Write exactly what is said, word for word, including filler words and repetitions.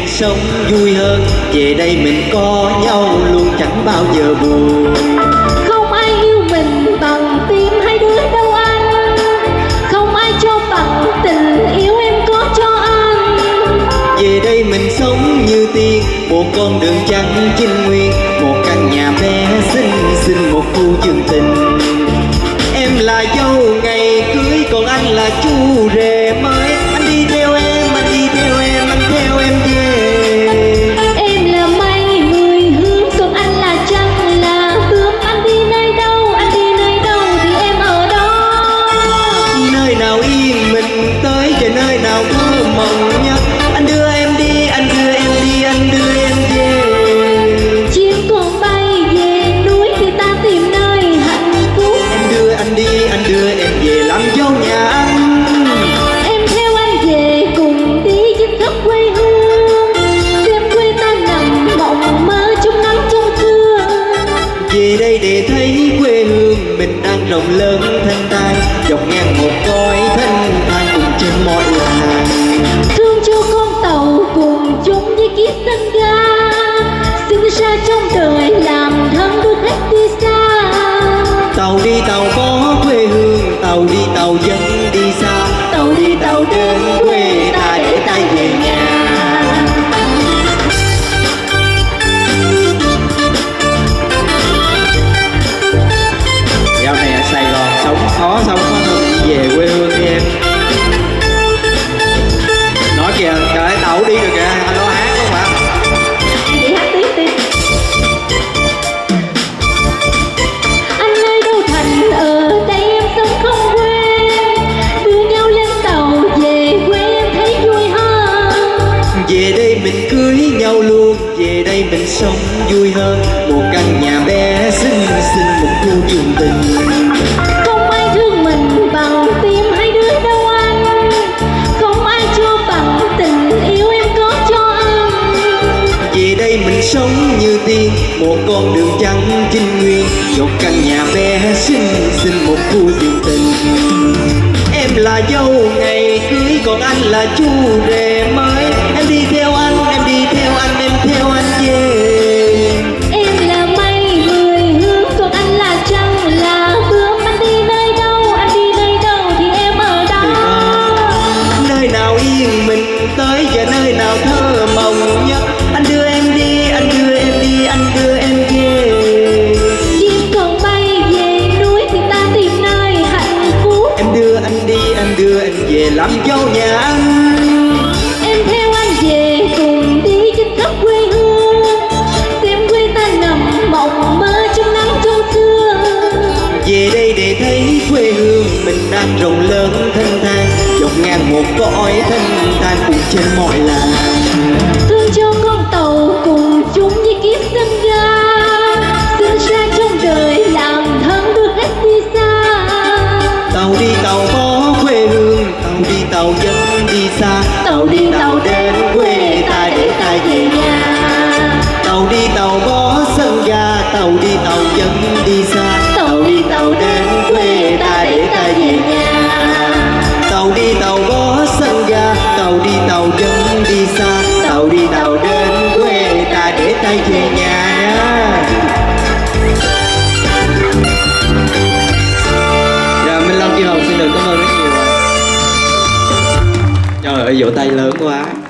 mình sống vui hơn. Về đây mình có nhau luôn chẳng bao giờ buồn. Không ai yêu mình bằng tim hai đứa đâu anh, không ai cho bằng tình yêu em có cho anh. Về đây mình sống như tiên, một con đường trắng chinh nguyên, một căn nhà bé xinh xinh, một khu vườn tình. Em là dâu ngày cưới, còn anh là chú rể mới. Anh đi theo em, anh đi theo em, anh theo em về. Em là mây mười hướng, còn anh là trăng là bướm. Anh đi nơi đâu, anh đi nơi đâu thì em ở đó. Nơi nào yên mình tới và nơi nào thơ mộng nhất. Anh đưa em đi, anh đưa em đi, anh đưa em về. Chim còn bay về núi thì ta tìm nơi hạnh phúc. Em đưa anh đi, anh đưa em về làm dâu nhà anh. Em theo anh về cùng đi chinh khắp quê hương, đêm quê ta nằm mộng mơ trong nắng trong sương. Về đây để thấy quê hương mình đang rộng lớn thanh thang, dọc ngang một cõi thanh thang cùng trên mọi làng. Thương cho con tàu cùng chung với chiếc sân ga, xin xa trong đời làm thân đưa khách đi xa. Tàu đi tàu có quê hương, tàu đi tàu vẫn đi xa. Tàu đi tàu đến quê ta để ta về nhà. Dạo này ở Sài Gòn sống khó, sống khó hơn, đi về quê hương đi em. Nói kìa, trời tàu đi rồi kìa, anh lo hát không ạ? Vậy hát tiếp đi. Anh ơi đâu thành ở đây em sống không quên, đưa nhau lên tàu về quê em thấy vui hơn. Về đây mình cưới nhau luôn, về đây mình sống vui hơn, một căn nhà bé xinh xinh, một khu vườn tình. Không ai thương mình bằng tim hai đứa đâu anh, không ai cho bằng tình yêu em có cho anh. Về đây mình sống như tiên, một con đường trắng chinh nguyên, một căn nhà bé xinh xinh, một khu vườn tình. Em là dâu ngày cưới, còn anh là chú rể mới. Em đi theo anh, em đi theo anh, em theo anh về. Em là mây mười hướng, còn anh là trăng là bướm. Anh đi nơi đâu, anh đi nơi đâu thì em ở đó. Nơi nào yên mình tới và nơi nào thơ mộng nhất. Anh đưa em đi, anh đưa em đi, anh đưa em về. Chim còn bay về núi thì ta tìm nơi hạnh phúc. Em đưa anh đi, anh đưa em về làm dâu nhà anh. Em theo anh về cùng đi chinh khắp quê hương, đêm quê ta nằm mộng mơ trong nắng trong sương. Về đây để thấy quê hương mình đang rộng lớn thanh thang, dọc ngang một cõi thanh thang cùng trên mọi làng. Thương cho con tàu cùng chung với kiếp sân ga, xin xa trong đời làm thân đưa khách đi xa. Tàu đi tàu có quê hương, tàu đi tàu vẫn đi xa. Tàu đi tàu đến quê ta để ta về nhà. Tàu đi tàu có sân ga, tàu đi tàu vẫn đi xa. Tàu đi tàu đến quê ta để ta về nhà. Tàu đi tàu có sân ga, tàu đi tàu vẫn đi xa. Tàu đi tàu đến quê ta để ta về nhà. Dạ, Minh Long Kim Hồng xin được cảm ơn rất nhiều. Trời ơi, vỗ tay lớn quá.